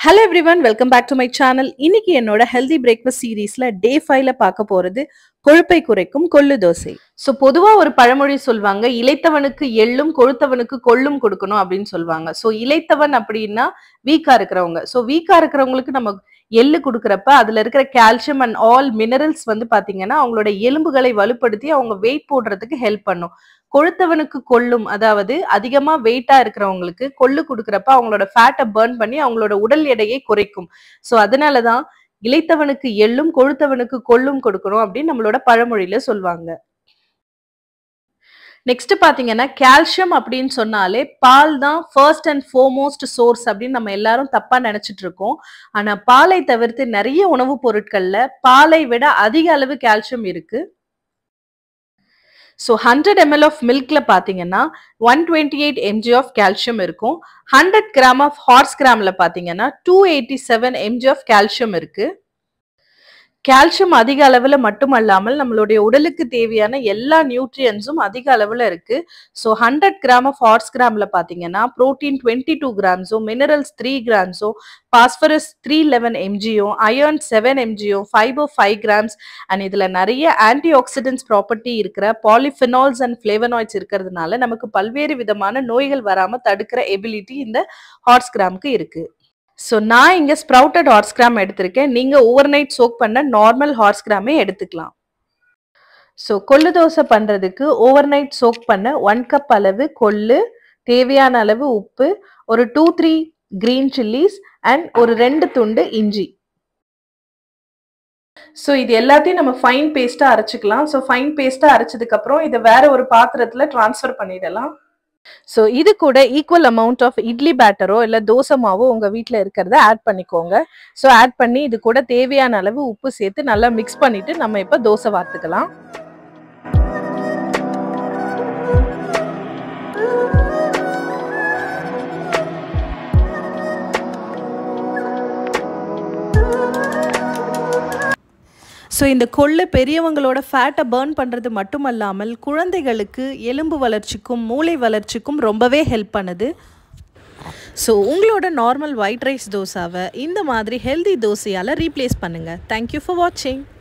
Hello everyone, welcome back to my channel. இன்னைக்கு என்னோட healthy breakfast seriesல day 5ல பார்க்க போறது கொழுப்பை குறைக்கும் கொள்ளு தோசை. சோ பொதுவா ஒரு பழமொழி சொல்வாங்க, இளைத்தவனுக்கு எள்ளும் கொழுத்தவனுக்கு கொள்ளும் கொடுக்கணும் அப்படின்னு சொல்வாங்க. சோ இளைத்தவன் அப்படின்னா வீக்கா இருக்கிறவங்க. சோ வீக்கா இருக்கிறவங்களுக்கு நம்ம எள்ளு கொடுக்கறப்ப அதுல இருக்கிற கால்சியம் அண்ட் ஆல் மினரல்ஸ் வந்து பாத்தீங்கன்னா அவங்களோட எலும்புகளை வலுப்படுத்தி அவங்க வெயிட் போடுறதுக்கு ஹெல்ப் பண்ணும். கொழுத்தவனுக்கு கொள்ளும், அதாவது அதிகமா வெயிட்டா இருக்கிறவங்களுக்கு கொள்ளு கொடுக்கறப்ப அவங்களோட ஃபேட்டை பர்ன் பண்ணி அவங்களோட உடல் எடையை குறைக்கும். சோ அதனாலதான் இளைத்தவனுக்கு எள்ளும் கொழுத்தவனுக்கு கொள்ளும் கொடுக்கணும் அப்படின்னு நம்மளோட பழமொழியில சொல்லுவாங்க. நெக்ஸ்ட் பாத்தீங்கன்னா கால்சியம் அப்படின்னு சொன்னாலே பால் தான் ஃபர்ஸ்ட் அண்ட் ஃபோர்மோஸ்ட் சோர்ஸ் அப்படின்னு நம்ம எல்லாரும் தப்பா நினைச்சிட்டு இருக்கோம். ஆனா பாலை தவிர்த்து நிறைய உணவுப் பொருட்கள்ல பாலை விட அதிக அளவு கால்சியம் இருக்கு. So 100 ml of milkல பாத்தீங்கன்னா 128 mg of calcium இருக்கும். 100 gram of horse gramல பாத்தீங்கன்னா 287 mg of calcium இருக்கு. கால்சியம் அதிக அளவுல மட்டுமல்லாமல் நம்மளுடைய உடலுக்கு தேவையான எல்லா நியூட்ரியன்ஸும் அதிக அளவுல இருக்கு. ஸோ 100 கிராம் ஆஃப் ஹார்ஸ் கிராம்ல பாத்தீங்கன்னா புரோட்டீன் 22 கிராம்ஸோ, மினரல்ஸ் 3 கிராம்ஸோ, பாஸ்பரஸ் 311 எம்ஜியோ, அயர்ன் 7 எம்ஜியோ, ஃபைபர் 5 கிராம்ஸ் அண்ட் இதுல நிறைய ஆன்டி ஆக்சிடென்ட்ஸ் ப்ராப்பர்ட்டி இருக்கிற பாலிஃபினால்ஸ் அண்ட் ஃபிளேவனாய்ட்ஸ் இருக்கிறதுனால நமக்கு பல்வேறு விதமான நோய்கள் வராம தடுக்கிற எபிலிட்டி இந்த ஹார்ஸ் கிராமுக்கு இருக்கு. ஸோ நான் இங்கே ஸ்ப்ரவுட்டட் ஹார்ஸ் கிராம் எடுத்திருக்கேன். நீங்கள் ஓவர் நைட் சோக் பண்ண நார்மல் ஹார்ஸ் கிராமே எடுத்துக்கலாம். ஸோ கொள்ளு தோசை பண்ணுறதுக்கு ஓவர் நைட் சோக் பண்ண 1 கப் அளவு கொள்ளு, தேவையான அளவு உப்பு, ஒரு 2-3 கிரீன் சில்லிஸ் அண்ட் ஒரு 2 துண்டு இஞ்சி. ஸோ இது எல்லாத்தையும் நம்ம ஃபைன் பேஸ்ட்டாக அரைச்சிக்கலாம். ஸோ ஃபைன் பேஸ்ட்டாக அரைச்சதுக்கப்புறம் இதை வேற ஒரு பாத்திரத்தில் ட்ரான்ஸ்ஃபர் பண்ணிடலாம். ஸோ இது கூட ஈக்குவல் அமௌண்ட் ஆஃப் இட்லி பேட்டரோ இல்லை தோசை மாவோ உங்கள் வீட்டில் இருக்கிறத ஆட் பண்ணிக்கோங்க. ஸோ ஆட் பண்ணி இது கூட தேவையான அளவு உப்பு சேர்த்து நல்லா மிக்ஸ் பண்ணிட்டு நம்ம இப்போ தோசை வார்த்துக்கலாம். ஸோ இந்த கொள்ளு பெரியவங்களோட ஃபேட்டை பர்ன் பண்ணுறது மட்டுமல்லாமல் குழந்தைகளுக்கு எலும்பு வளர்ச்சிக்கும் மூளை வளர்ச்சிக்கும் ரொம்பவே ஹெல்ப் பண்ணுது. ஸோ உங்களோட நார்மல் ஒயிட் ரைஸ் தோசாவை இந்த மாதிரி ஹெல்தி தோசையால் ரீப்ளேஸ் பண்ணுங்கள். தேங்க்யூ ஃபார் வாட்சிங்.